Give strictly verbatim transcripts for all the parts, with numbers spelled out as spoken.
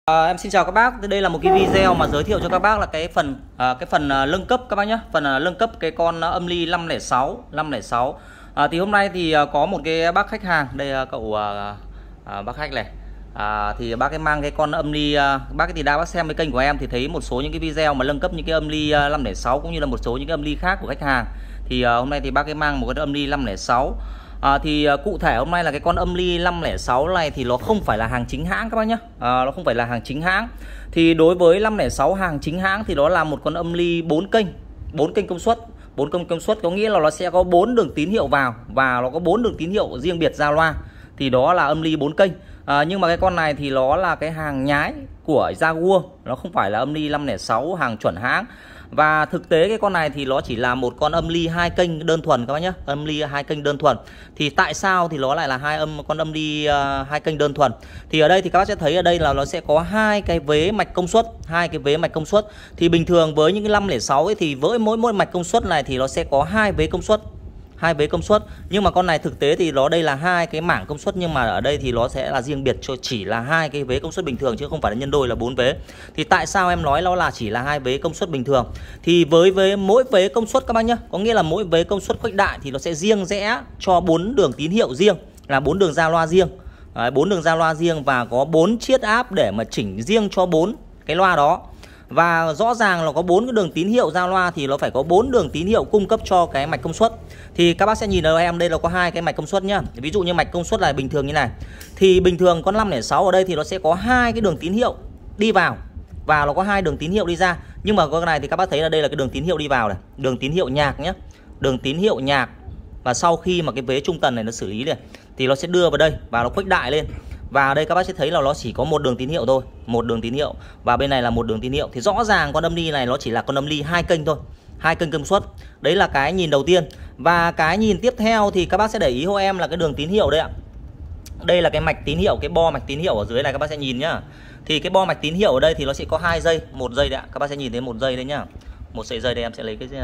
À, em xin chào các bác. Đây là một cái video mà giới thiệu cho các bác là cái phần à, cái phần à, nâng cấp các bác nhé. Phần à, nâng cấp cái con âm ly năm không sáu năm không sáu. À, thì hôm nay thì à, có một cái bác khách hàng đây, à, cậu à, à, bác khách này. À, thì bác ấy mang cái con âm ly, à, bác ấy thì đã bác xem cái kênh của em thì thấy một số những cái video mà nâng cấp những cái âm ly à, năm không sáu cũng như là một số những cái âm ly khác của khách hàng. Thì à, hôm nay thì bác ấy mang một cái âm ly năm không sáu. À, thì à, cụ thể hôm nay là cái con âm ly năm không sáu này thì nó không phải là hàng chính hãng các bác nhé. À, nó không phải là hàng chính hãng. Thì đối với năm không sáu hàng chính hãng thì đó là một con âm ly bốn kênh, bốn kênh công suất. bốn kênh công suất có nghĩa là nó sẽ có bốn đường tín hiệu vào và nó có bốn đường tín hiệu riêng biệt ra loa. Thì đó là âm ly bốn kênh. À, nhưng mà cái con này thì nó là cái hàng nhái của Jaguar, nó không phải là âm ly năm không sáu hàng chuẩn hãng. Và thực tế cái con này thì nó chỉ là một con âm ly hai kênh đơn thuần các bác nhé, âm ly hai kênh đơn thuần. Thì tại sao thì nó lại là hai âm con âm ly uh, hai kênh đơn thuần? Thì ở đây thì các bác sẽ thấy ở đây là nó sẽ có hai cái vế mạch công suất, hai cái vế mạch công suất. Thì bình thường với những cái năm không sáu ấy thì với mỗi mỗi mạch công suất này thì nó sẽ có hai vế công suất, hai vế công suất. Nhưng mà con này thực tế thì nó đây là hai cái mảng công suất, nhưng mà ở đây thì nó sẽ là riêng biệt cho chỉ là hai cái vế công suất bình thường chứ không phải là nhân đôi là bốn vế. Thì tại sao em nói nó là chỉ là hai vế công suất bình thường? Thì với với mỗi vế công suất các bác nhé, có nghĩa là mỗi vế công suất khuếch đại thì nó sẽ riêng rẽ cho bốn đường tín hiệu riêng, là bốn đường ra loa riêng. bốn đường ra loa riêng và có bốn chiết áp để mà chỉnh riêng cho bốn cái loa đó. Và rõ ràng là có bốn cái đường tín hiệu ra loa thì nó phải có bốn đường tín hiệu cung cấp cho cái mạch công suất. Thì các bác sẽ nhìn ở em đây là có hai cái mạch công suất nhá. Ví dụ như mạch công suất là bình thường như này. Thì bình thường con năm không sáu ở đây thì nó sẽ có hai cái đường tín hiệu đi vào và nó có hai đường tín hiệu đi ra. Nhưng mà con này thì các bác thấy là đây là cái đường tín hiệu đi vào này, đường tín hiệu nhạc nhé. Đường tín hiệu nhạc. Và sau khi mà cái vế trung tần này nó xử lý này thì nó sẽ đưa vào đây và nó khuếch đại lên. Và đây các bác sẽ thấy là nó chỉ có một đường tín hiệu thôi, một đường tín hiệu, và bên này là một đường tín hiệu. Thì rõ ràng con âm ly này nó chỉ là con âm ly hai kênh thôi, hai kênh công suất. Đấy là cái nhìn đầu tiên. Và cái nhìn tiếp theo thì các bác sẽ để ý hộ em là cái đường tín hiệu đây ạ. Đây là cái mạch tín hiệu, cái bo mạch tín hiệu ở dưới này các bác sẽ nhìn nhá. Thì cái bo mạch tín hiệu ở đây thì nó sẽ có hai dây, một dây đấy ạ. Các bác sẽ nhìn thấy một dây đấy nhá. Một sợi dây đây em sẽ lấy cái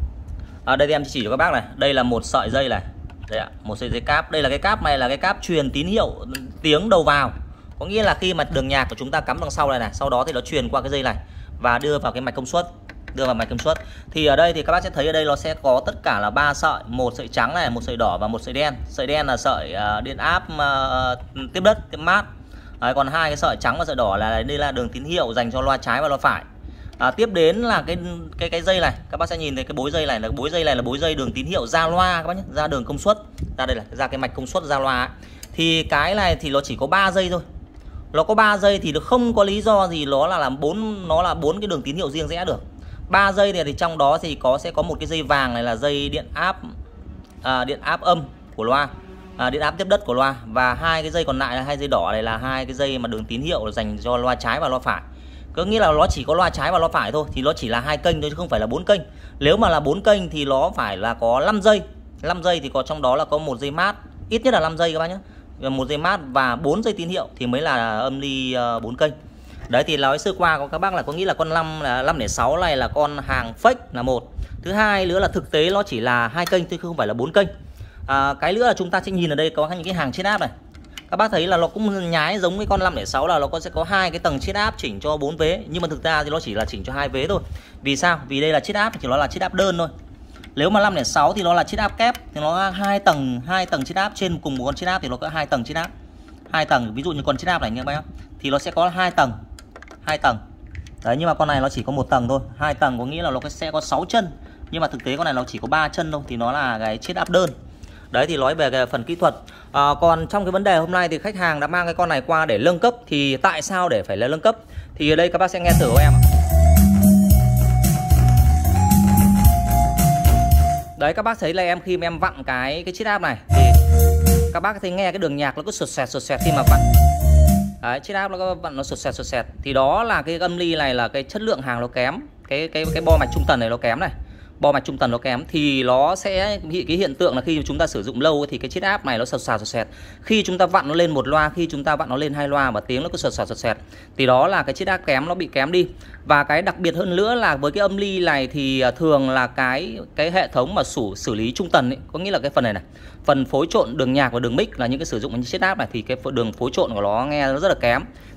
à, đây thì em chỉ cho các bác này. Đây là một sợi dây này. Đây ạ, một sợi dây cáp. Đây là cái cáp này là cái cáp truyền tín hiệu tiếng đầu vào. Có nghĩa là khi mà đường nhạc của chúng ta cắm đằng sau này này, sau đó thì nó truyền qua cái dây này và đưa vào cái mạch công suất, đưa vào mạch công suất. Thì ở đây thì các bác sẽ thấy ở đây nó sẽ có tất cả là ba sợi, một sợi trắng này, một sợi đỏ và một sợi đen. Sợi đen là sợi uh, điện áp uh, tiếp đất, tiếp mát. Đấy, còn hai cái sợi trắng và sợi đỏ là đây là đường tín hiệu dành cho loa trái và loa phải. À, tiếp đến là cái cái cái dây này, các bác sẽ nhìn thấy cái bối dây này là bối dây này là bối dây đường tín hiệu ra loa các bác nhé, ra đường công suất, ra đây là ra cái mạch công suất ra loa ấy. Thì cái này thì nó chỉ có ba dây thôi, nó có ba dây thì nó không có lý do gì nó là làm bốn nó là bốn cái đường tín hiệu riêng rẽ được. Ba dây này thì trong đó thì có sẽ có một cái dây vàng này là dây điện áp à, điện áp âm của loa, à, điện áp tiếp đất của loa, và hai cái dây còn lại là hai dây đỏ này là hai cái dây mà đường tín hiệu dành cho loa trái và loa phải. Có nghĩa là nó chỉ có loa trái và loa phải thôi, thì nó chỉ là hai kênh thôi chứ không phải là bốn kênh. Nếu mà là bốn kênh thì nó phải là có năm dây. năm dây thì có trong đó là có một dây mát, ít nhất là năm dây các bác nhé. Một dây mát và bốn dây tín hiệu thì mới là âm ly bốn kênh. Đấy thì nói sơ qua của các bác là có nghĩ là con năm không sáu này là con hàng fake là một. Thứ hai nữa là thực tế nó chỉ là hai kênh chứ không phải là bốn kênh. À, cái nữa là chúng ta sẽ nhìn ở đây có những cái hàng chiết áp này. Các bác thấy là nó cũng nhái giống cái con năm không sáu là nó có sẽ có hai cái tầng chiết áp chỉnh cho bốn vế, nhưng mà thực ra thì nó chỉ là chỉnh cho hai vế thôi. Vì sao? Vì đây là chiết áp thì nó là chiết áp đơn thôi. Nếu mà năm không sáu thì nó là chiết áp kép thì nó hai tầng, hai tầng chiết áp trên cùng một con chiết áp thì nó có hai tầng chiết áp. Hai tầng, ví dụ như con chiết áp này nha các bác, thì nó sẽ có hai tầng, hai tầng. Đấy, nhưng mà con này nó chỉ có một tầng thôi. Hai tầng có nghĩa là nó sẽ có sáu chân, nhưng mà thực tế con này nó chỉ có ba chân thôi, thì nó là cái chiết áp đơn. Đấy thì nói về cái phần kỹ thuật. À, còn trong cái vấn đề hôm nay thì khách hàng đã mang cái con này qua để nâng cấp. Thì tại sao để phải là nâng cấp? Thì ở đây các bác sẽ nghe thử của em. Đấy, các bác thấy là em khi mà em vặn cái cái chiết áp này thì các bác thấy nghe cái đường nhạc nó cứ sụt sẹt sụt sẹt khi mà vặn. Đấy, chiết áp nó có vặn nó sụt sẹt sụt sẹt. Thì đó là cái âm ly này là cái chất lượng hàng nó kém. Cái cái cái bo mạch trung tần này nó kém này. Bo mạch trung tần nó kém thì nó sẽ bị cái hiện tượng là khi chúng ta sử dụng lâu thì cái chiết áp này nó sột sạt sột sẹt. Khi chúng ta vặn nó lên một loa, khi chúng ta vặn nó lên hai loa mà tiếng nó cứ sột sạt sột sẹt thì đó là cái chiết áp kém, nó bị kém đi. Và cái đặc biệt hơn nữa là với cái âm ly này thì thường là cái cái hệ thống mà xử xử lý trung tần ấy, có nghĩa là cái phần này này, phần phối trộn đường nhạc và đường mic là những cái sử dụng những chiết áp này thì cái đường phối trộn của nó nghe nó rất là kém.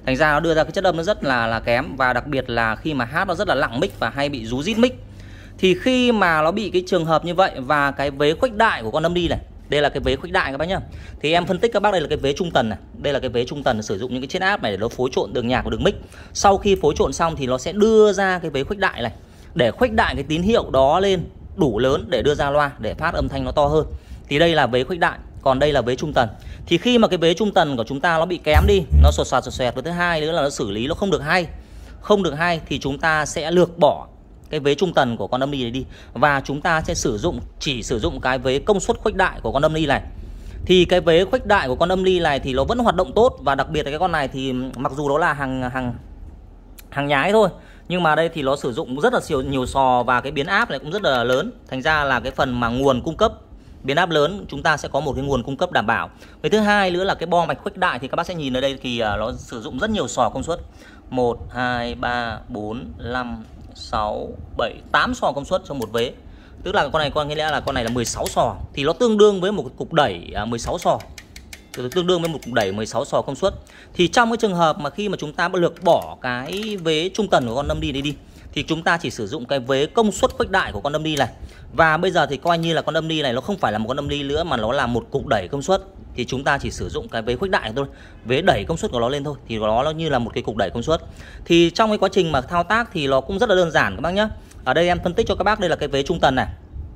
thành ra nó đưa ra cái chất âm nó rất là là kém, và đặc biệt là khi mà hát nó rất là lặng mic và hay bị rú rít mic. Thì khi mà nó bị cái trường hợp như vậy và cái vế khuếch đại của con âm ly này, đây là cái vế khuếch đại các bác nhá, thì em phân tích các bác, đây là cái vế trung tần này, đây là cái vế trung tần, sử dụng những cái chiết áp này để nó phối trộn đường nhạc của đường mic. Sau khi phối trộn xong thì nó sẽ đưa ra cái vế khuếch đại này để khuếch đại cái tín hiệu đó lên đủ lớn để đưa ra loa để phát âm thanh nó to hơn. Thì đây là vế khuếch đại, còn đây là vế trung tần. Thì khi mà cái vế trung tần của chúng ta nó bị kém đi, nó sột soạt sột soẹt, và thứ hai nữa là nó xử lý nó không được hay, không được hay thì chúng ta sẽ lược bỏ cái vế trung tần của con âm ly này đi, và chúng ta sẽ sử dụng chỉ sử dụng cái vế công suất khuếch đại của con âm ly này. Thì cái vế khuếch đại của con âm ly này thì nó vẫn hoạt động tốt, và đặc biệt là cái con này thì mặc dù nó là hàng hàng hàng nhái thôi, nhưng mà đây thì nó sử dụng rất là nhiều nhiều sò, và cái biến áp này cũng rất là lớn, thành ra là cái phần mà nguồn cung cấp biến áp lớn chúng ta sẽ có một cái nguồn cung cấp đảm bảo. Cái thứ hai nữa là cái bo mạch khuếch đại thì các bác sẽ nhìn ở đây thì nó sử dụng rất nhiều sò công suất, một hai ba bốn năm sáu bảy tám sò công suất trong một vế. Tức là con này con nghĩa là con này là mười sáu sò, thì nó tương đương với một cục đẩy mười sáu sò, tương đương với một cục đẩy mười sáu sò công suất. Thì trong cái trường hợp mà khi mà chúng ta lược bỏ cái vế trung tần của con âm ly đi đi thì chúng ta chỉ sử dụng cái vế công suất khuếch đại của con âm ly này. Và bây giờ thì coi như là con âm ly này nó không phải là một con âm ly nữa, mà nó là một cục đẩy công suất, thì chúng ta chỉ sử dụng cái vế khuếch đại thôi, vế đẩy công suất của nó lên thôi, thì nó nó như là một cái cục đẩy công suất. Thì trong cái quá trình mà thao tác thì nó cũng rất là đơn giản các bác nhé. Ở đây em phân tích cho các bác, đây là cái vế trung tần này.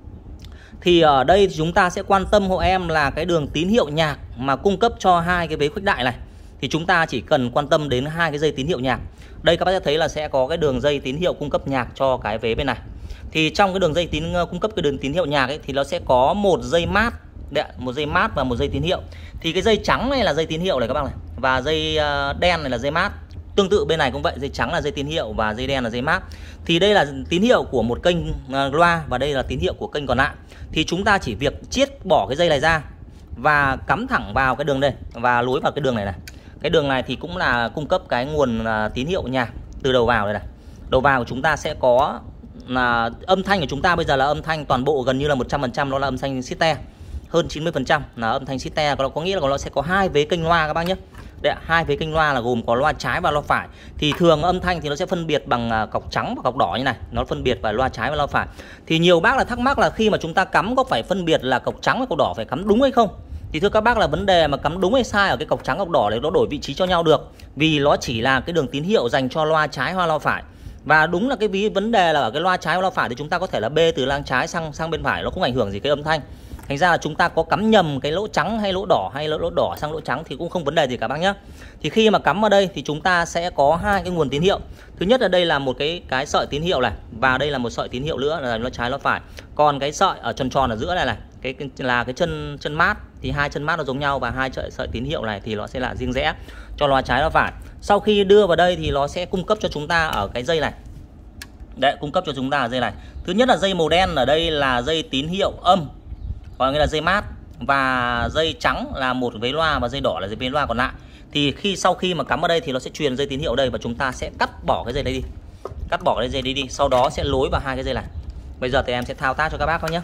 Thì ở đây thì chúng ta sẽ quan tâm hộ em là cái đường tín hiệu nhạc mà cung cấp cho hai cái vế khuếch đại này. Thì chúng ta chỉ cần quan tâm đến hai cái dây tín hiệu nhạc. Đây các bác sẽ thấy là sẽ có cái đường dây tín hiệu cung cấp nhạc cho cái vế bên này. Thì trong cái đường dây tín cung cấp cái đường tín hiệu nhạc ấy thì nó sẽ có một dây mát, một dây mát và một dây tín hiệu. Thì cái dây trắng này là dây tín hiệu này các bác này, và dây đen này là dây mát. Tương tự bên này cũng vậy, dây trắng là dây tín hiệu và dây đen là dây mát. Thì đây là tín hiệu của một kênh loa và đây là tín hiệu của kênh còn lại. Thì chúng ta chỉ việc chiết bỏ cái dây này ra và cắm thẳng vào cái đường đây và nối vào cái đường này này. Cái đường này thì cũng là cung cấp cái nguồn tín hiệu nhạc từ đầu vào đây này. Đầu vào của chúng ta sẽ có là âm thanh của chúng ta bây giờ là âm thanh toàn bộ gần như là một trăm phần trăm nó là âm thanh System, hơn chín mươi phần trăm là âm thanh System. Có có nghĩa là nó sẽ có hai vế kênh loa các bác nhé. Đấy, hai vế kênh loa là gồm có loa trái và loa phải. Thì thường âm thanh thì nó sẽ phân biệt bằng cọc trắng và cọc đỏ như này, nó phân biệt vào loa trái và loa phải. Thì nhiều bác là thắc mắc là khi mà chúng ta cắm có phải phân biệt là cọc trắng và cọc đỏ phải cắm đúng hay không? Thì thưa các bác là vấn đề mà cắm đúng hay sai ở cái cọc trắng cọc đỏ đấy nó đổi vị trí cho nhau được, vì nó chỉ là cái đường tín hiệu dành cho loa trái hoặc loa phải. Và đúng là cái ví vấn đề là ở cái loa trái và loa phải thì chúng ta có thể là bê từ loa trái sang sang bên phải, nó không ảnh hưởng gì cái âm thanh. Thành ra là chúng ta có cắm nhầm cái lỗ trắng hay lỗ đỏ hay lỗ, lỗ đỏ sang lỗ trắng thì cũng không vấn đề gì cả bác nhé. Thì khi mà cắm vào đây thì chúng ta sẽ có hai cái nguồn tín hiệu. Thứ nhất là đây là một cái cái sợi tín hiệu này, và đây là một sợi tín hiệu nữa là loa trái loa phải. Còn cái sợi ở tròn tròn ở giữa này này, cái, cái là cái chân chân mát, thì hai chân mát nó giống nhau, và hai sợi sợi tín hiệu này thì nó sẽ là riêng rẽ cho loa trái loa phải. Sau khi đưa vào đây thì nó sẽ cung cấp cho chúng ta ở cái dây này. Đấy, cung cấp cho chúng ta ở dây này. Thứ nhất là dây màu đen ở đây là dây tín hiệu âm, còn nghĩa là dây mát, và dây trắng là một vế loa và dây đỏ là dây vế loa còn lại. Thì khi sau khi mà cắm vào đây thì nó sẽ truyền dây tín hiệu ở đây, và chúng ta sẽ cắt bỏ cái dây đấy đi, cắt bỏ cái dây đi đi, sau đó sẽ nối vào hai cái dây này. Bây giờ thì em sẽ thao tác cho các bác thôi nhé.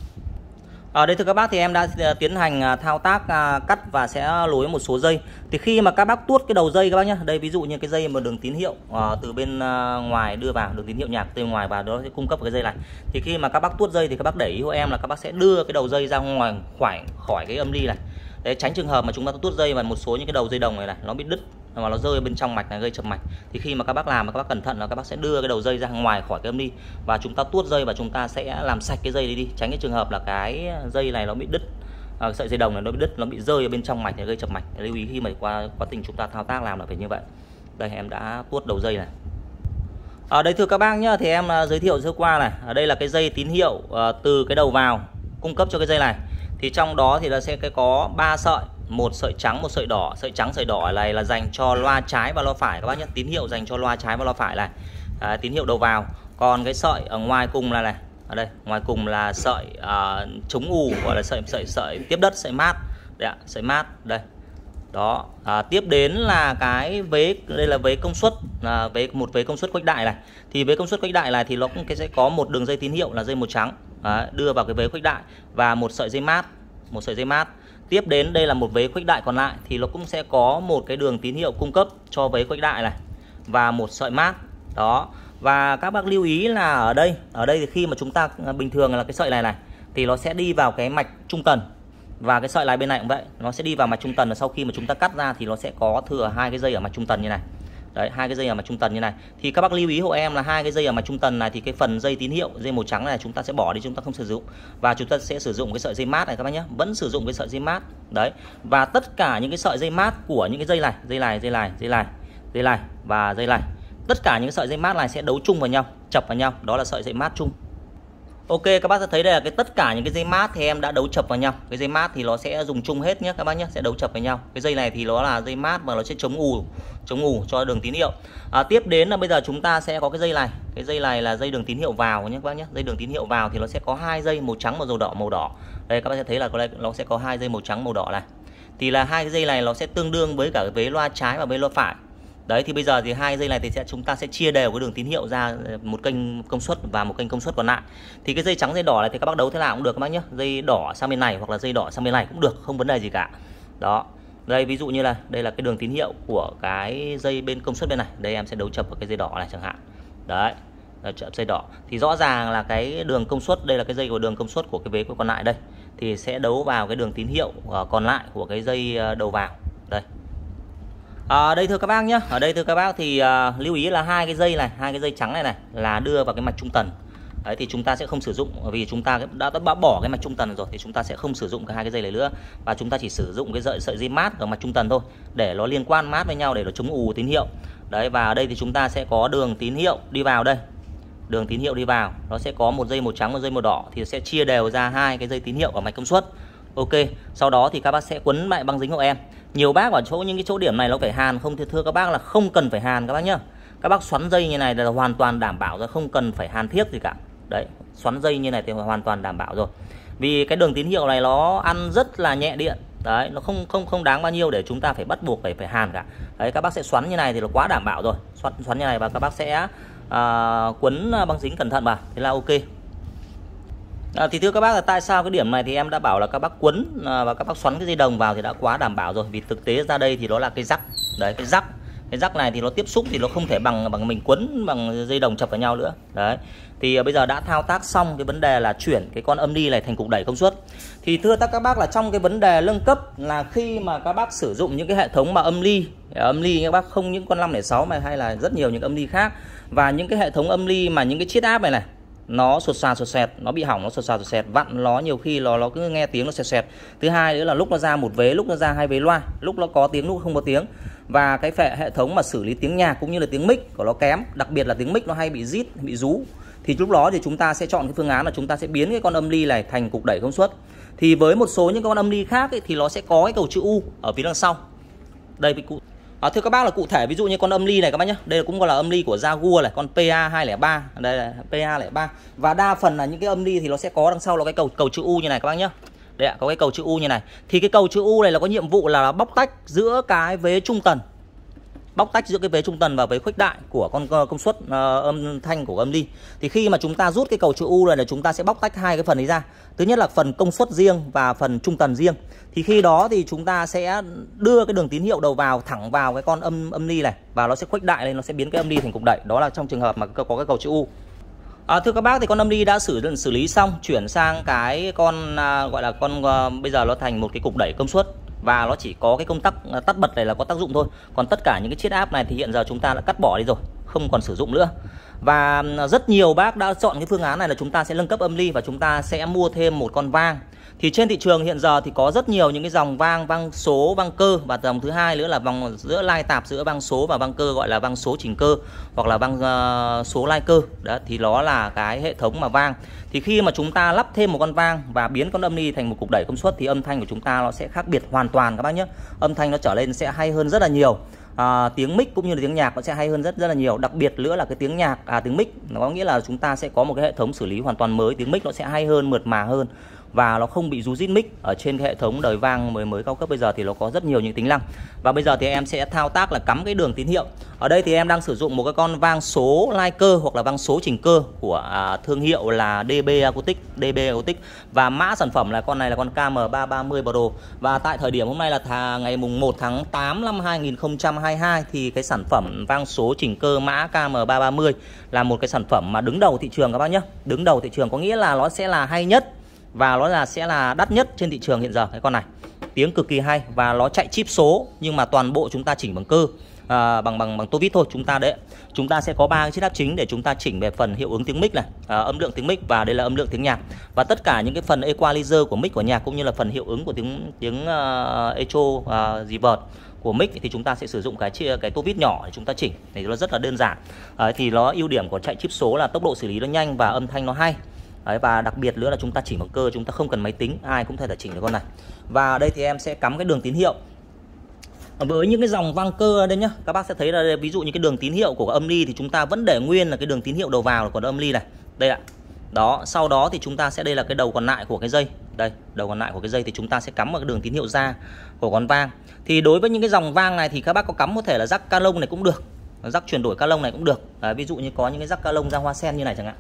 Ở đây thưa các bác thì em đã tiến hành thao tác cắt và sẽ nối một số dây. Thì khi mà các bác tuốt cái đầu dây các bác nhé, đây ví dụ như cái dây mà đường tín hiệu từ bên ngoài đưa vào, đường tín hiệu nhạc từ ngoài vào, đó sẽ cung cấp cái dây này. Thì khi mà các bác tuốt dây thì các bác để ý hộ em là các bác sẽ đưa cái đầu dây ra ngoài khỏi khỏi cái âm ly này, để tránh trường hợp mà chúng ta tuốt dây và một số những cái đầu dây đồng này này nó bị đứt mà nó rơi bên trong mạch này gây chập mạch. Thì khi mà các bác làm mà các bác cẩn thận là các bác sẽ đưa cái đầu dây ra ngoài khỏi cái âm ly và chúng ta tuốt dây, và chúng ta sẽ làm sạch cái dây đi đi, tránh cái trường hợp là cái dây này nó bị đứt, à, sợi dây đồng này nó bị đứt, nó bị rơi ở bên trong mạch này gây chập mạch. Lưu ý khi mà qua quá trình chúng ta thao tác làm là phải như vậy. Đây em đã tuốt đầu dây này. Ở đây thưa các bác nhá, thì em giới thiệu sơ qua này. Ở đây là cái dây tín hiệu uh, từ cái đầu vào cung cấp cho cái dây này. Thì trong đó thì nó sẽ có ba sợi, một sợi trắng, một sợi đỏ. Sợi trắng, sợi đỏ này là dành cho loa trái và loa phải các bác nhé. Tín hiệu dành cho loa trái và loa phải này. À, tín hiệu đầu vào. Còn cái sợi ở ngoài cùng là này, ở đây ngoài cùng là sợi uh, chống ù, gọi là sợi sợi sợi tiếp đất, sợi mát. Đây ạ, sợi mát đây. Đó, à, tiếp đến là cái vế, đây là vế công suất, là vế một vế công suất khuếch đại này. Thì vế công suất khuếch đại này thì nó cũng cái sẽ có một đường dây tín hiệu là dây màu trắng, à, đưa vào cái vế khuếch đại, và một sợi dây mát, một sợi dây mát. Tiếp đến đây là một vế khuếch đại còn lại thì nó cũng sẽ có một cái đường tín hiệu cung cấp cho vế khuếch đại này và một sợi mát đó. Và các bác lưu ý là ở đây ở đây thì khi mà chúng ta bình thường là cái sợi này này thì nó sẽ đi vào cái mạch trung tần, và cái sợi này bên này cũng vậy, nó sẽ đi vào mạch trung tần, và sau khi mà chúng ta cắt ra thì nó sẽ có thừa hai cái dây ở mạch trung tần như này. Đấy, hai cái dây ở mạch trung tần như này. Thì các bác lưu ý hộ em là hai cái dây ở mạch trung tần này thì cái phần dây tín hiệu, dây màu trắng này chúng ta sẽ bỏ đi, chúng ta không sử dụng, và chúng ta sẽ sử dụng cái sợi dây mát này các bác nhé, vẫn sử dụng cái sợi dây mát. Đấy. Và tất cả những cái sợi dây mát của những cái dây này, dây này, dây này, dây này, dây này và dây này, tất cả những cái sợi dây mát này sẽ đấu chung vào nhau, chập vào nhau, đó là sợi dây mát chung. Ok, các bác sẽ thấy đây là cái tất cả những cái dây mát thì em đã đấu chập vào nhau. Cái dây mát thì nó sẽ dùng chung hết nhé các bác nhé, sẽ đấu chập với nhau. Cái dây này thì nó là dây mát và nó sẽ chống ù, chống ù cho đường tín hiệu. À, tiếp đến là bây giờ chúng ta sẽ có cái dây này. Cái dây này là dây đường tín hiệu vào nhé các bác nhé. Dây đường tín hiệu vào thì nó sẽ có hai dây màu trắng và màu đỏ, màu đỏ. Đây các bác sẽ thấy là nó sẽ có hai dây màu trắng màu đỏ này. Thì là hai cái dây này nó sẽ tương đương với cả vế loa trái và vế loa phải. Đấy, thì bây giờ thì hai dây này thì sẽ chúng ta sẽ chia đều cái đường tín hiệu ra một kênh công suất và một kênh công suất còn lại. Thì cái dây trắng dây đỏ này thì các bác đấu thế nào cũng được các bác nhé. Dây đỏ sang bên này hoặc là dây đỏ sang bên này cũng được, không vấn đề gì cả. Đó. Đây ví dụ như là đây là cái đường tín hiệu của cái dây bên công suất bên này. Đây em sẽ đấu chập vào cái dây đỏ này chẳng hạn. Đấy. Chập dây đỏ. Thì rõ ràng là cái đường công suất, đây là cái dây của đường công suất của cái vế còn lại đây, thì sẽ đấu vào cái đường tín hiệu còn lại của cái dây đầu vào. Đây. À, đây thưa các bác nhé, ở đây thưa các bác thì uh, lưu ý là hai cái dây này, hai cái dây trắng này này là đưa vào cái mạch trung tần. Đấy thì chúng ta sẽ không sử dụng, vì chúng ta đã, đã bỏ cái mạch trung tần rồi thì chúng ta sẽ không sử dụng cái hai cái dây này nữa, và chúng ta chỉ sử dụng cái sợi sợi dây mát ở mạch trung tần thôi để nó liên quan mát với nhau để nó chống ù tín hiệu. Đấy, và ở đây thì chúng ta sẽ có đường tín hiệu đi vào đây. Đường tín hiệu đi vào, nó sẽ có một dây màu trắng, một dây màu đỏ, thì sẽ chia đều ra hai cái dây tín hiệu ở mạch công suất. Ok, sau đó thì các bác sẽ quấn lại băng dính hộ em. Nhiều bác ở chỗ những cái chỗ điểm này nó phải hàn, không thì thưa các bác là không cần phải hàn các bác nhá. Các bác xoắn dây như này là hoàn toàn đảm bảo rồi, không cần phải hàn thiết gì cả. Đấy, xoắn dây như này thì hoàn toàn đảm bảo rồi. Vì cái đường tín hiệu này nó ăn rất là nhẹ điện. Đấy, nó không không không đáng bao nhiêu để chúng ta phải bắt buộc phải phải hàn cả. Đấy, các bác sẽ xoắn như này thì nó quá đảm bảo rồi. Xoắn xoắn như này và các bác sẽ à, quấn băng dính cẩn thận vào, thế là ok. À, thì thưa các bác là tại sao cái điểm này thì em đã bảo là các bác quấn à, và các bác xoắn cái dây đồng vào thì đã quá đảm bảo rồi, vì thực tế ra đây thì đó là cái rắc. Đấy, cái rắc cái rắc này thì nó tiếp xúc thì nó không thể bằng bằng mình quấn bằng dây đồng chập vào nhau nữa. Đấy, thì à, bây giờ đã thao tác xong cái vấn đề là chuyển cái con âm ly này thành cục đẩy công suất. Thì thưa các bác là trong cái vấn đề nâng cấp là khi mà các bác sử dụng những cái hệ thống mà âm ly âm ly các bác không những con năm không sáu mà hay là rất nhiều những âm ly khác, và những cái hệ thống âm ly mà những cái chiết áp này này nó sột soạt sột sẹt, nó bị hỏng, nó sột soạt sột sẹt, vặn nó nhiều khi nó nó cứ nghe tiếng nó sẹt sẹt. Thứ hai nữa là lúc nó ra một vế, lúc nó ra hai vế loa, lúc nó có tiếng, lúc không có tiếng. Và cái phệ hệ thống mà xử lý tiếng nhạc cũng như là tiếng mic của nó kém, đặc biệt là tiếng mic nó hay bị rít, bị rú. Thì lúc đó thì chúng ta sẽ chọn cái phương án là chúng ta sẽ biến cái con âm ly này thành cục đẩy công suất. Thì với một số những con âm ly khác ấy, thì nó sẽ có cái cầu chữ U ở phía đằng sau. Đây vị cụ À, thưa các bác là cụ thể ví dụ như con âm ly này các bác nhé, đây cũng gọi là âm ly của Jaguar này, con P A hai không ba, đây là P A không ba, và đa phần là những cái âm ly thì nó sẽ có đằng sau là cái cầu cầu chữ U như này các bác nhé. Đây ạ, có cái cầu chữ U như này. Thì cái cầu chữ U này là có nhiệm vụ là bóc tách giữa cái vế trung tần, bóc tách giữa cái vế trung tần và vế khuếch đại của con công suất uh, âm thanh của âm ly. Thì khi mà chúng ta rút cái cầu chữ U này là chúng ta sẽ bóc tách hai cái phần ấy ra. Thứ nhất là phần công suất riêng và phần trung tần riêng. Thì khi đó thì chúng ta sẽ đưa cái đường tín hiệu đầu vào thẳng vào cái con âm âm ly này, và nó sẽ khuếch đại lên, nó sẽ biến cái âm ly thành cục đẩy. Đó là trong trường hợp mà có cái cầu chữ U. À, thưa các bác thì con âm ly đã xử xử lý xong, chuyển sang cái con à, gọi là con à, bây giờ nó thành một cái cục đẩy công suất, và nó chỉ có cái công tắc tắt bật này là có tác dụng thôi. Còn tất cả những cái chiết áp này thì hiện giờ chúng ta đã cắt bỏ đi rồi, không còn sử dụng nữa. Và rất nhiều bác đã chọn cái phương án này là chúng ta sẽ nâng cấp âm ly và chúng ta sẽ mua thêm một con vang. Thì trên thị trường hiện giờ thì có rất nhiều những cái dòng vang, vang số, vang cơ, và dòng thứ hai nữa là vòng giữa lai tạp giữa vang số và vang cơ, gọi là vang số chỉnh cơ hoặc là vang uh, số lai cơ. Đó thì nó là cái hệ thống mà vang. Thì khi mà chúng ta lắp thêm một con vang và biến con âm ly thành một cục đẩy công suất thì âm thanh của chúng ta nó sẽ khác biệt hoàn toàn các bác nhé. Âm thanh nó trở lên sẽ hay hơn rất là nhiều. À, tiếng mic cũng như là tiếng nhạc nó sẽ hay hơn rất rất là nhiều. Đặc biệt nữa là cái tiếng nhạc, à tiếng mic nó có nghĩa là chúng ta sẽ có một cái hệ thống xử lý hoàn toàn mới. Tiếng mic nó sẽ hay hơn, mượt mà hơn, và nó không bị rú rít mic. Ở trên cái hệ thống đời vang mới mới cao cấp bây giờ thì nó có rất nhiều những tính năng. Và bây giờ thì em sẽ thao tác là cắm cái đường tín hiệu. Ở đây thì em đang sử dụng một cái con vang số lai cơ hoặc là vang số chỉnh cơ của à, thương hiệu là đê bê Acoustic, đê bê Acoustic, và mã sản phẩm là con này là con K M ba ba mươi Pro. Và tại thời điểm hôm nay là thà, ngày mùng một tháng tám năm hai nghìn không trăm hai mươi hai thì cái sản phẩm vang số chỉnh cơ mã K M ba ba mươi là một cái sản phẩm mà đứng đầu thị trường các bác nhé. Đứng đầu thị trường có nghĩa là nó sẽ là hay nhất và nó là sẽ là đắt nhất trên thị trường hiện giờ. Cái con này tiếng cực kỳ hay và nó chạy chip số, nhưng mà toàn bộ chúng ta chỉnh bằng cơ, à, bằng bằng bằng tô vít thôi. Chúng ta đấy, chúng ta sẽ có ba cái chiếc áp chính để chúng ta chỉnh về phần hiệu ứng tiếng mic này, à, âm lượng tiếng mic, và đây là âm lượng tiếng nhạc, và tất cả những cái phần equalizer của mic của nhạc cũng như là phần hiệu ứng của tiếng tiếng uh, echo, uh, reverb của mic thì chúng ta sẽ sử dụng cái chia cái tô vít nhỏ để chúng ta chỉnh. Thì nó rất là đơn giản. À, thì nó ưu điểm của chạy chip số là tốc độ xử lý nó nhanh và âm thanh nó hay. Đấy, và đặc biệt nữa là chúng ta chỉnh bằng cơ, chúng ta không cần máy tính, ai cũng thể là chỉnh được con này. Và đây thì em sẽ cắm cái đường tín hiệu với những cái dòng vang cơ ở đây nhá. Các bác sẽ thấy là ví dụ như cái đường tín hiệu của âm ly thì chúng ta vẫn để nguyên là cái đường tín hiệu đầu vào của âm ly này. Đây ạ. Đó, sau đó thì chúng ta sẽ, đây là cái đầu còn lại của cái dây. Đây, đầu còn lại của cái dây thì chúng ta sẽ cắm vào cái đường tín hiệu ra của con vang. Thì đối với những cái dòng vang này thì các bác có cắm có thể là jack ca lông này cũng được, jack chuyển đổi ca lông này cũng được. À, ví dụ như có những cái jack ca lông ra hoa sen như này chẳng hạn.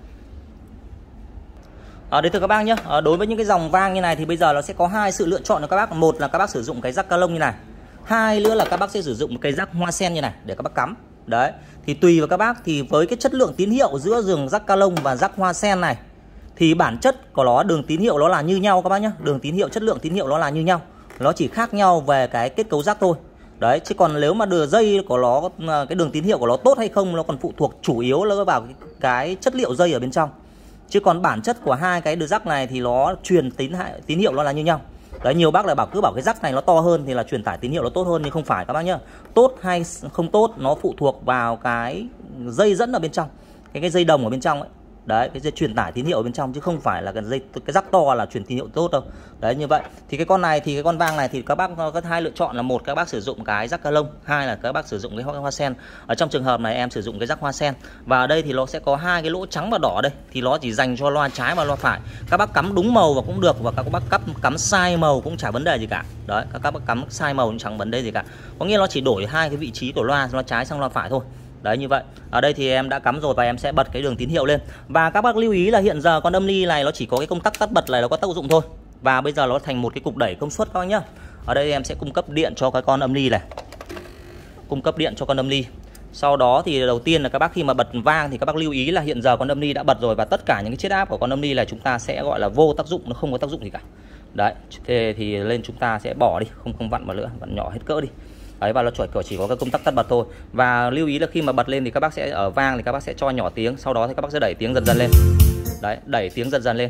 À, đấy thưa các bác nhé, à, đối với những cái dòng vang như này thì bây giờ nó sẽ có hai sự lựa chọn của các bác. Một là các bác sử dụng cái jack ca lông như này, hai nữa là các bác sẽ sử dụng một cây jack hoa sen như này để các bác cắm. Đấy, thì tùy vào các bác. Thì với cái chất lượng tín hiệu giữa giường jack ca lông và jack hoa sen này thì bản chất của nó, đường tín hiệu nó là như nhau các bác nhé. Đường tín hiệu, chất lượng tín hiệu nó là như nhau, nó chỉ khác nhau về cái kết cấu jack thôi. Đấy, chứ còn nếu mà đường dây của nó, cái đường tín hiệu của nó tốt hay không, nó còn phụ thuộc chủ yếu là vào cái, cái chất liệu dây ở bên trong. Chứ còn bản chất của hai cái đường jack này thì nó truyền tín tín hiệu nó là như nhau. Đấy, nhiều bác lại bảo cứ bảo cái jack này nó to hơn thì là truyền tải tín hiệu nó tốt hơn, nhưng không phải các bác nhá. Tốt hay không tốt nó phụ thuộc vào cái dây dẫn ở bên trong, cái cái dây đồng ở bên trong ấy. Đấy, cái dây truyền tải tín hiệu ở bên trong, chứ không phải là cái dây cái jack to là truyền tín hiệu tốt đâu. Đấy, như vậy thì cái con này thì cái con vang này thì các bác có hai lựa chọn là: một, các bác sử dụng cái jack ca lông, hai là các bác sử dụng cái hoa, hoa sen. Ở trong trường hợp này em sử dụng cái jack hoa sen, và ở đây thì nó sẽ có hai cái lỗ trắng và đỏ đây, thì nó chỉ dành cho loa trái và loa phải. Các bác cắm đúng màu và cũng được, và các bác cắm cắm sai màu cũng chả vấn đề gì cả. Đấy, các bác cắm sai màu cũng chẳng vấn đề gì cả. Có nghĩa nó chỉ đổi hai cái vị trí của loa, loa trái sang loa phải thôi. Đấy, như vậy. Ở đây thì em đã cắm rồi và em sẽ bật cái đường tín hiệu lên. Và các bác lưu ý là hiện giờ con âm ly này nó chỉ có cái công tắc tắt bật này nó có tác dụng thôi. Và bây giờ nó thành một cái cục đẩy công suất các bác nhá. Ở đây em sẽ cung cấp điện cho cái con âm ly này. Cung cấp điện cho con âm ly. Sau đó thì đầu tiên là các bác khi mà bật vang thì các bác lưu ý là hiện giờ con âm ly đã bật rồi, và tất cả những cái chiết áp của con âm ly là chúng ta sẽ gọi là vô tác dụng, nó không có tác dụng gì cả. Đấy, thế thì lên chúng ta sẽ bỏ đi, không không vặn vào nữa, vặn nhỏ hết cỡ đi. Đấy, và nó chuẩn chỉ có cái công tắc tắt bật thôi. Và lưu ý là khi mà bật lên thì các bác sẽ ở vang thì các bác sẽ cho nhỏ tiếng, sau đó thì các bác sẽ đẩy tiếng dần dần lên. Đấy, đẩy tiếng dần dần lên.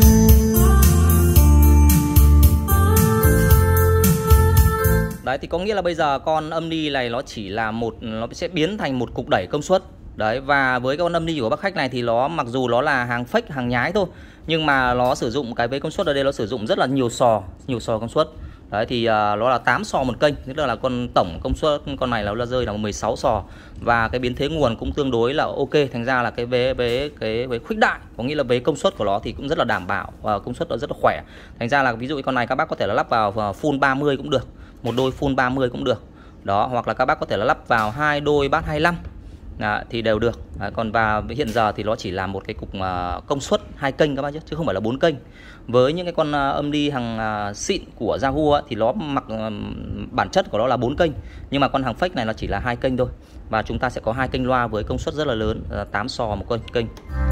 Đấy, thì có nghĩa là bây giờ con âm ly này nó chỉ là một, nó sẽ biến thành một cục đẩy công suất. Đấy, và với con âm ly của bác khách này thì nó mặc dù nó là hàng fake, hàng nhái thôi, nhưng mà nó sử dụng cái vế công suất ở đây, nó sử dụng rất là nhiều sò, nhiều sò công suất. Đấy, thì uh, nó là tám sò một kênh, tức là, là con tổng công suất con này là rơi là mười sáu sò, và cái biến thế nguồn cũng tương đối là ok. Thành ra là cái vế vế cái vế khuếch đại, có nghĩa là vế công suất của nó thì cũng rất là đảm bảo và công suất nó rất là khỏe. Thành ra là ví dụ con này các bác có thể là lắp vào full ba mươi cũng được, một đôi full ba mươi cũng được. Đó, hoặc là các bác có thể là lắp vào hai đôi bass hai mươi lăm. Đó, thì đều được. Đấy, còn và hiện giờ thì nó chỉ là một cái cục uh, công suất hai kênh các bác chứ, chứ không phải là bốn kênh. Với những cái con uh, âm ly hàng uh, xịn của Yahoo thì nó mặc uh, bản chất của nó là bốn kênh, nhưng mà con hàng fake này nó chỉ là hai kênh thôi. Và chúng ta sẽ có hai kênh loa với công suất rất là lớn, uh, tám sò một kênh kênh.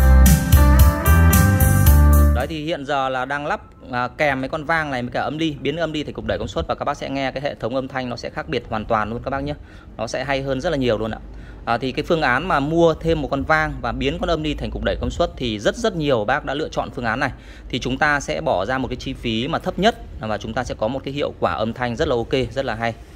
Đấy, thì hiện giờ là đang lắp à, kèm mấy con vang này với cả âm ly, biến âm ly thành cục đẩy công suất, và các bác sẽ nghe cái hệ thống âm thanh nó sẽ khác biệt hoàn toàn luôn các bác nhé. Nó sẽ hay hơn rất là nhiều luôn ạ. À, thì cái phương án mà mua thêm một con vang và biến con âm ly thành cục đẩy công suất thì rất rất nhiều bác đã lựa chọn phương án này. Thì chúng ta sẽ bỏ ra một cái chi phí mà thấp nhất, và chúng ta sẽ có một cái hiệu quả âm thanh rất là ok, rất là hay.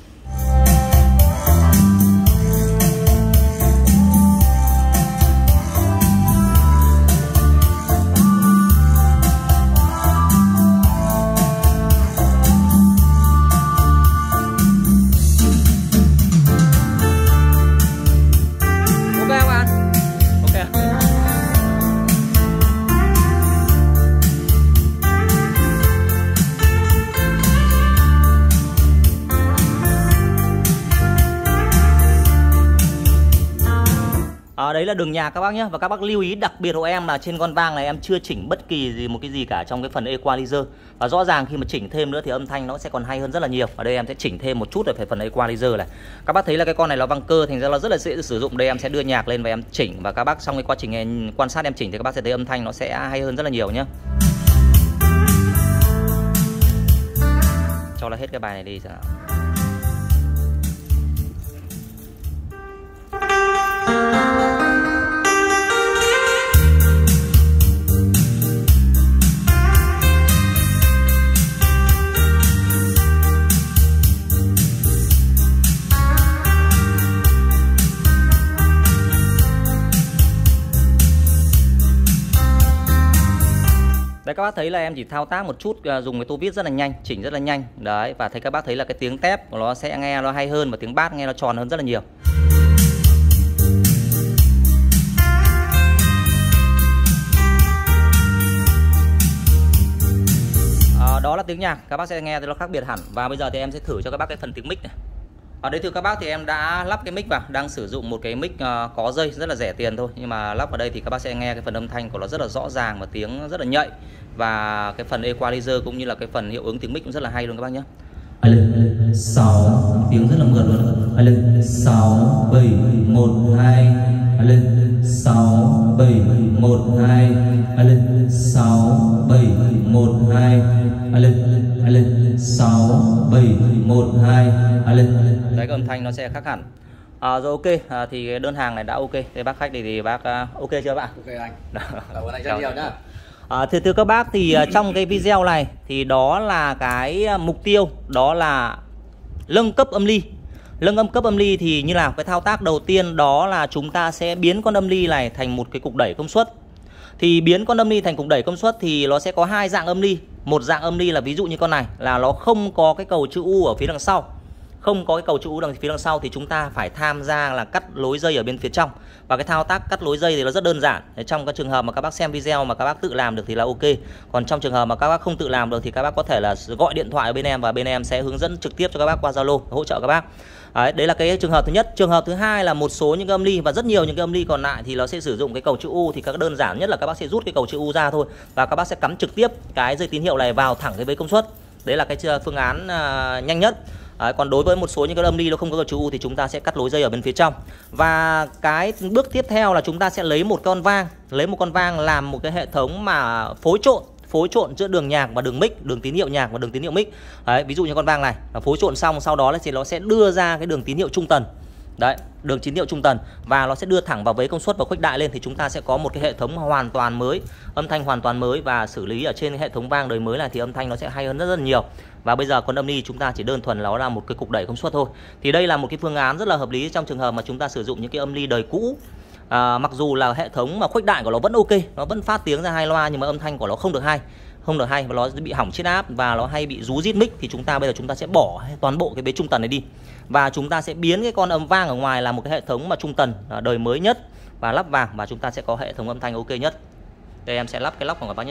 À, đấy là đường nhạc các bác nhé. Và các bác lưu ý đặc biệt hộ em là trên con vang này em chưa chỉnh bất kỳ gì một cái gì cả trong cái phần equalizer. Và rõ ràng khi mà chỉnh thêm nữa thì âm thanh nó sẽ còn hay hơn rất là nhiều. Ở đây em sẽ chỉnh thêm một chút ở phần equalizer này. Các bác thấy là cái con này nó văng cơ, thành ra nó rất là dễ sử dụng. Đây em sẽ đưa nhạc lên và em chỉnh, và các bác trong cái quá trình em quan sát em chỉnh thì các bác sẽ thấy âm thanh nó sẽ hay hơn rất là nhiều nhé. Cho là hết cái bài này đi. Đấy, các bác thấy là em chỉ thao tác một chút, dùng cái tô vít rất là nhanh, chỉnh rất là nhanh. Đấy, và thấy các bác thấy là cái tiếng tép của nó sẽ nghe nó hay hơn, và tiếng bass nghe nó tròn hơn rất là nhiều. À, đó là tiếng nhạc, các bác sẽ nghe thì nó khác biệt hẳn. Và bây giờ thì em sẽ thử cho các bác cái phần tiếng mic này. Ở đây thưa các bác thì em đã lắp cái mic vào, đang sử dụng một cái mic uh, có dây rất là rẻ tiền thôi, nhưng mà lắp vào đây thì các bác sẽ nghe cái phần âm thanh của nó rất là rõ ràng và tiếng rất là nhạy, và cái phần equalizer cũng như là cái phần hiệu ứng tiếng mic cũng rất là hay luôn các bác nhé. sáu tiếng rất là mượt luôn. sáu bảy một hai lên sáu bảy một hai lên sáu bảy một hai lên lên sáu bảy một hai lên. Đấy, cái âm thanh nó sẽ khác hẳn. À, rồi ok, à, thì đơn hàng này đã ok. Thế bác khách thì, thì bác uh, ok chưa bạn? Ok anh. Cảm ơn anh rất nhiều nhá. À, thưa, thưa các bác thì uh, trong cái video này thì đó là cái uh, mục tiêu đó là nâng cấp âm ly. Nâng âm cấp âm ly thì như nào? Cái thao tác đầu tiên đó là chúng ta sẽ biến con âm ly này thành một cái cục đẩy công suất. Thì biến con âm ly thành cục đẩy công suất thì nó sẽ có hai dạng âm ly. Một dạng âm ly là ví dụ như con này là nó không có cái cầu chữ U ở phía đằng sau. Không có cái cầu chữ U đằng phía đằng sau thì chúng ta phải tham gia là cắt lối dây ở bên phía trong. Và cái thao tác cắt lối dây thì nó rất đơn giản. Trong cái trường hợp mà các bác xem video mà các bác tự làm được thì là ok. Còn trong trường hợp mà các bác không tự làm được thì các bác có thể là gọi điện thoại ở bên em, và bên em sẽ hướng dẫn trực tiếp cho các bác qua Zalo, hỗ trợ các bác. Đấy, đấy là cái trường hợp thứ nhất. Trường hợp thứ hai là một số những cái âm ly và rất nhiều những cái âm ly còn lại thì nó sẽ sử dụng cái cầu chữ U. Thì các đơn giản nhất là các bác sẽ rút cái cầu chữ U ra thôi, và các bác sẽ cắm trực tiếp cái dây tín hiệu này vào thẳng cái vế công suất. Đấy là cái phương án uh, nhanh nhất. Đấy, còn đối với một số những cái âm ly nó không có cầu chữ U thì chúng ta sẽ cắt lối dây ở bên phía trong. Và cái bước tiếp theo là chúng ta sẽ lấy một con vang, lấy một con vang làm một cái hệ thống mà phối trộn phối trộn giữa đường nhạc và đường mic, đường tín hiệu nhạc và đường tín hiệu mic. Đấy, ví dụ như con vang này là phối trộn xong, sau đó thì nó sẽ đưa ra cái đường tín hiệu trung tần. Đấy, đường tín hiệu trung tần, và nó sẽ đưa thẳng vào vế công suất và khuếch đại lên, thì chúng ta sẽ có một cái hệ thống hoàn toàn mới, âm thanh hoàn toàn mới, và xử lý ở trên cái hệ thống vang đời mới này thì âm thanh nó sẽ hay hơn rất rất nhiều. Và bây giờ con âm ly chúng ta chỉ đơn thuần nó là một cái cục đẩy công suất thôi. Thì đây là một cái phương án rất là hợp lý trong trường hợp mà chúng ta sử dụng những cái âm ly đời cũ. À, mặc dù là hệ thống mà khuếch đại của nó vẫn ok, nó vẫn phát tiếng ra hai loa, nhưng mà âm thanh của nó không được hay, không được hay và nó bị hỏng chiết áp và nó hay bị rú rít mic. Thì chúng ta bây giờ chúng ta sẽ bỏ toàn bộ cái vế trung tần này đi, và chúng ta sẽ biến cái con âm vang ở ngoài là một cái hệ thống mà trung tần đời mới nhất và lắp vào, và chúng ta sẽ có hệ thống âm thanh ok nhất. Đây em sẽ lắp cái lóc của các bác nhé.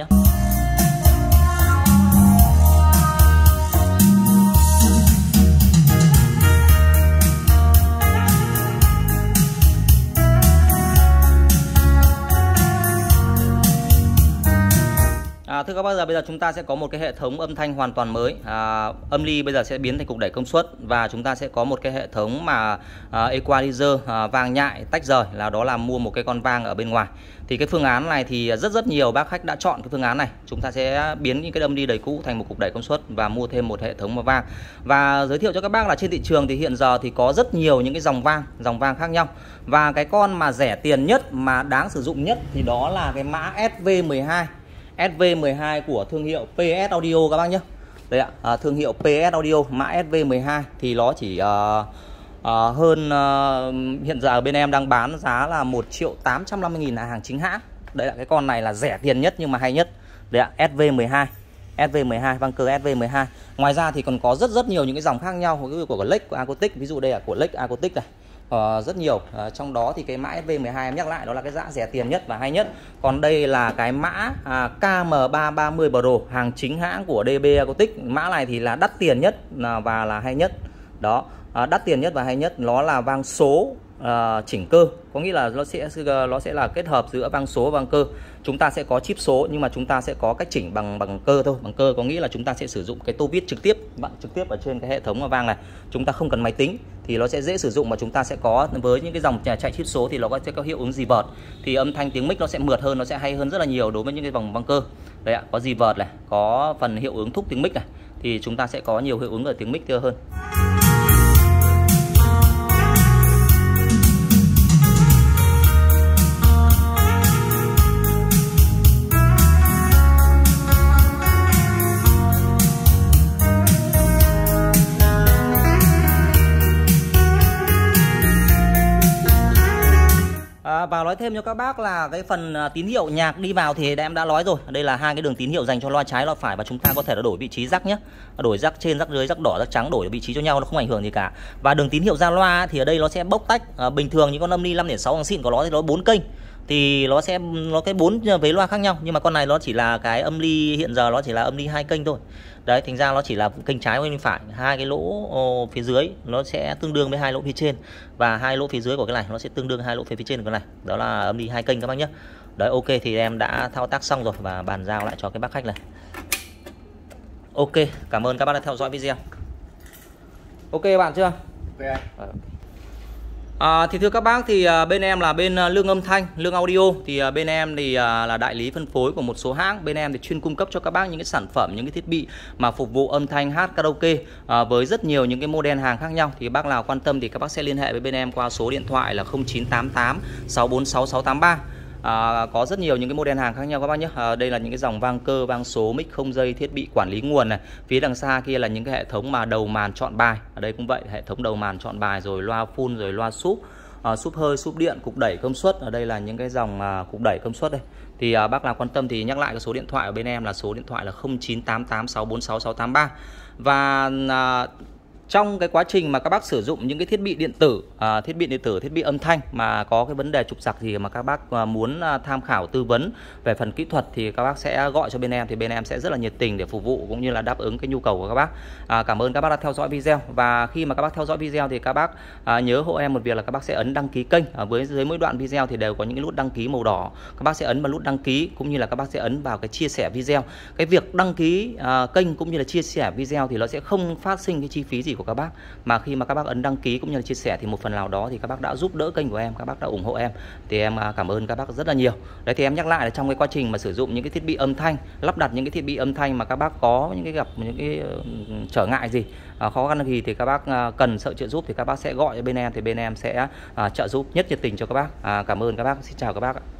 À, thưa các bác, giờ bây giờ chúng ta sẽ có một cái hệ thống âm thanh hoàn toàn mới. À, âm ly bây giờ sẽ biến thành cục đẩy công suất, và chúng ta sẽ có một cái hệ thống mà à, equalizer, à, vang nhại tách rời, là đó là mua một cái con vang ở bên ngoài. Thì cái phương án này thì rất rất nhiều bác khách đã chọn cái phương án này. Chúng ta sẽ biến những cái âm ly đời cũ thành một cục đẩy công suất và mua thêm một hệ thống mà vang. Và giới thiệu cho các bác là trên thị trường thì hiện giờ thì có rất nhiều những cái dòng vang, dòng vang khác nhau. Và cái con mà rẻ tiền nhất mà đáng sử dụng nhất thì đó là cái mã S V mười hai. S V mười hai của thương hiệu pê ét Audio các bác nhé. Đây ạ, à, thương hiệu pê ét Audio mã S V mười hai thì nó chỉ uh, uh, hơn uh, hiện giờ bên em đang bán giá là một triệu tám trăm năm mươi nghìn là hàng chính hãng. Đấy là cái con này là rẻ tiền nhất nhưng mà hay nhất. Đấy ạ, S V mười hai. S V mười hai, vang cơ S V mười hai. Ngoài ra thì còn có rất rất nhiều những cái dòng khác nhau, ví dụ của Lake, của Acoustic, ví dụ đây là của Lake Acoustic này. Uh, rất nhiều, uh, trong đó thì cái mã S V mười hai em nhắc lại đó là cái giá rẻ tiền nhất và hay nhất. Còn đây là cái mã uh, K M ba ba mươi Pro, hàng chính hãng của đê bê Acoustic. Mã này thì là đắt tiền nhất và là hay nhất. Đó, uh, đắt tiền nhất và hay nhất, nó là vang số uh, chỉnh cơ, có nghĩa là nó sẽ nó sẽ là kết hợp giữa vang số và vang cơ. Chúng ta sẽ có chip số nhưng mà chúng ta sẽ có cách chỉnh bằng bằng cơ thôi. Bằng cơ có nghĩa là chúng ta sẽ sử dụng cái tô vít trực tiếp, bạn trực tiếp ở trên cái hệ thống vang này. Chúng ta không cần máy tính thì nó sẽ dễ sử dụng, mà chúng ta sẽ có với những cái dòng chạy chip số thì nó sẽ có hiệu ứng reverb, thì âm thanh tiếng mic nó sẽ mượt hơn, nó sẽ hay hơn rất là nhiều đối với những cái vòng vang cơ. Đấy ạ, có reverb này, có phần hiệu ứng thúc tiếng mic này, thì chúng ta sẽ có nhiều hiệu ứng ở tiếng mic hơn. À, và nói thêm cho các bác là cái phần tín hiệu nhạc đi vào thì em đã nói rồi. Đây là hai cái đường tín hiệu dành cho loa trái loa phải, và chúng ta có thể là đổi vị trí rắc nhé, đổi rắc trên rắc dưới, rắc đỏ rắc trắng, đổi vị trí cho nhau, nó không ảnh hưởng gì cả. Và đường tín hiệu ra loa thì ở đây nó sẽ bốc tách. À, bình thường những con âm ly năm phẩy sáu hàng xịn của nó thì nó bốn kênh, thì nó sẽ nó cái bốn vế loa khác nhau, nhưng mà con này nó chỉ là cái âm ly hiện giờ nó chỉ là âm ly hai kênh thôi. Đấy, thành ra nó chỉ là kênh trái và kênh phải, hai cái lỗ oh, phía dưới nó sẽ tương đương với hai lỗ phía trên, và hai lỗ phía dưới của cái này nó sẽ tương đương hai lỗ phía phía trên của cái này. Đó là âm ly hai kênh các bác nhé. Đấy, ok thì em đã thao tác xong rồi và bàn giao lại cho cái bác khách này. Ok, cảm ơn các bác đã theo dõi video. Ok bạn chưa? Ok. À, thì thưa các bác, thì à, bên em là bên à, Lương Âm Thanh, Lương Audio. Thì à, bên em thì à, là đại lý phân phối của một số hãng. Bên em thì chuyên cung cấp cho các bác những cái sản phẩm, những cái thiết bị mà phục vụ âm thanh hát karaoke à, với rất nhiều những cái model hàng khác nhau. Thì bác nào quan tâm thì các bác sẽ liên hệ với bên em qua số điện thoại là không chín tám tám sáu bốn sáu sáu tám ba. À, có rất nhiều những cái model hàng khác nhau các bác nhé. À, đây là những cái dòng vang cơ, vang số, mic không dây, thiết bị quản lý nguồn này. Phía đằng xa kia là những cái hệ thống mà đầu màn chọn bài. Ở đây cũng vậy, hệ thống đầu màn chọn bài, rồi loa full, rồi loa súp, à, súp hơi, súp điện, cục đẩy công suất. Ở đây là những cái dòng à, cục đẩy công suất đây. Thì à, bác nào quan tâm thì nhắc lại cái số điện thoại ở bên em là số điện thoại là không chín tám tám sáu bốn sáu sáu tám ba. Và à, trong cái quá trình mà các bác sử dụng những cái thiết bị điện tử, à, thiết bị điện tử, thiết bị âm thanh mà có cái vấn đề trục trặc gì mà các bác à, muốn à, tham khảo tư vấn về phần kỹ thuật thì các bác sẽ gọi cho bên em, thì bên em sẽ rất là nhiệt tình để phục vụ cũng như là đáp ứng cái nhu cầu của các bác. À, cảm ơn các bác đã theo dõi video, và khi mà các bác theo dõi video thì các bác à, nhớ hộ em một việc là các bác sẽ ấn đăng ký kênh. Ở với dưới mỗi đoạn video thì đều có những cái nút đăng ký màu đỏ, các bác sẽ ấn vào nút đăng ký, cũng như là các bác sẽ ấn vào cái chia sẻ video. Cái việc đăng ký à, kênh cũng như là chia sẻ video thì nó sẽ không phát sinh cái chi phí gì của các bác, mà khi mà các bác ấn đăng ký cũng như là chia sẻ thì một phần nào đó thì các bác đã giúp đỡ kênh của em, các bác đã ủng hộ em, thì em cảm ơn các bác rất là nhiều. Đấy, thì em nhắc lại là trong cái quá trình mà sử dụng những cái thiết bị âm thanh, lắp đặt những cái thiết bị âm thanh mà các bác có những cái gặp những cái uh, trở ngại gì, uh, khó khăn gì thì các bác uh, cần sự trợ giúp thì các bác sẽ gọi cho bên em, thì bên em sẽ uh, trợ giúp nhất nhiệt tình cho các bác. Uh, cảm ơn các bác, xin chào các bác ạ.